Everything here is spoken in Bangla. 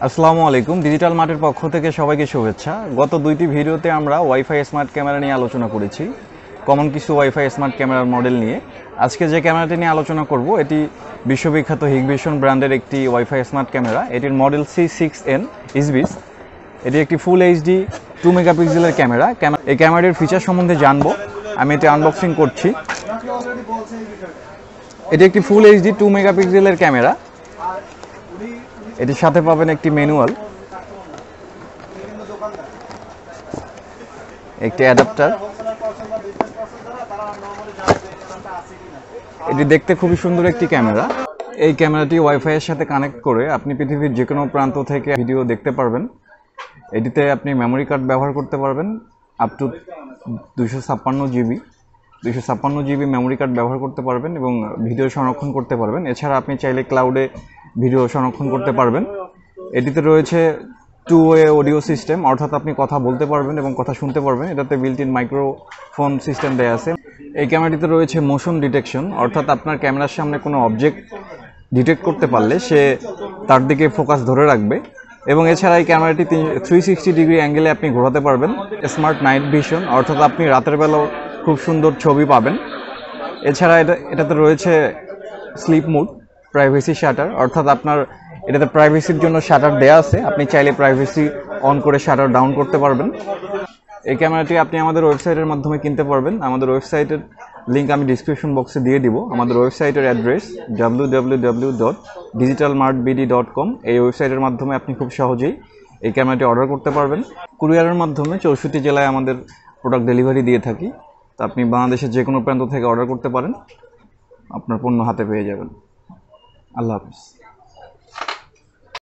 আসসালামু আলাইকুম। ডিজিটাল মার্টের পক্ষ থেকে সবাইকে শুভেচ্ছা। গত দুইটি ভিডিওতে আমরা ওয়াইফাই স্মার্ট ক্যামেরা নিয়ে আলোচনা করেছি, কমন কিছু ওয়াইফাই স্মার্ট ক্যামেরার মডেল নিয়ে। আজকে যে ক্যামেরাটি নিয়ে আলোচনা করব এটি বিশ্ববিখ্যাত হিগভিশন ব্র্যান্ডের একটি ওয়াইফাই স্মার্ট ক্যামেরা। এটির মডেল C6N ইসবিস। এটি একটি ফুল এইচডি 2 মেগাপিক্সেলের ক্যামেরা। এই ক্যামেরাটির ফিচার সম্বন্ধে জানবো। আমি এটি আনবক্সিং করছি। এটি একটি ফুল এইচডি 2 মেগাপিক্সেলের ক্যামেরা। এটির সাথে পাবেন একটি ম্যানুয়াল, একটি অ্যাডাপ্টার। এটি দেখতে খুবই সুন্দর একটি ক্যামেরা। এই ক্যামেরাটি ওয়াইফাই এর সাথে কানেক্ট করে আপনি পৃথিবীর যে কোনো প্রান্ত থেকে ভিডিও দেখতে পারবেন। এটিতে আপনি মেমোরি কার্ড ব্যবহার করতে পারবেন up to 256 GB memory card ব্যবহার করতে পারবেন এবং ভিডিও সংরক্ষণ করতে পারবেন। এছাড়া আপনি চাইলে ক্লাউডে ভিডিও সংরক্ষণ করতে পারবেন। এটিতে রয়েছে 2-ওয়ে অডিও সিস্টেম, অর্থাৎ আপনি কথা বলতে পারবেন এবং কথা শুনতে পারবেন। এটাতে বিল্ট ইন মাইক্রোফোন সিস্টেম দেয়া আছে। এই ক্যামেরাটিতে রয়েছে মোশন ডিটেকশন, অর্থাৎ আপনার ক্যামেরার সামনে কোনো অবজেক্ট ডিটেক্ট করতে পারলে সে তার দিকে ফোকাস ধরে রাখবে। এবং এছাড়া এই ক্যামেরাটি 360 ডিগ্রি অ্যাঙ্গেলে আপনি ঘোরাতে পারবেন। স্মার্ট নাইট ভিশন, অর্থাৎ আপনি রাতের বেলাও খুব সুন্দর ছবি পাবেন। এছাড়া এটাতে রয়েছে স্লিপ মোড, প্রাইভেসি শাটার, অর্থাৎ আপনার এটাতে প্রাইভেসির জন্য শাটার দেয়া আছে। আপনি চাইলে প্রাইভেসি অন করে শাটার ডাউন করতে পারবেন। এই ক্যামেরাটি আপনি আমাদের ওয়েবসাইটের মাধ্যমে কিনতে পারবেন। আমাদের ওয়েবসাইটের লিঙ্ক আমি ডিসক্রিপশন বক্সে দিয়ে দিব। আমাদের ওয়েবসাইটের অ্যাড্রেস www.digitalmartbd.com। এই ওয়েবসাইটের মাধ্যমে আপনি খুব সহজেই এই ক্যামেরাটি অর্ডার করতে পারবেন। কুরিয়ারের মাধ্যমে 64 জেলায় আমাদের প্রোডাক্ট ডেলিভারি দিয়ে থাকি। তো আপনি বাংলাদেশের যে কোনো প্রান্ত থেকে অর্ডার করতে পারেন, আপনার পণ্য হাতে পেয়ে যাবেন। আল্লাহ হাফিজ।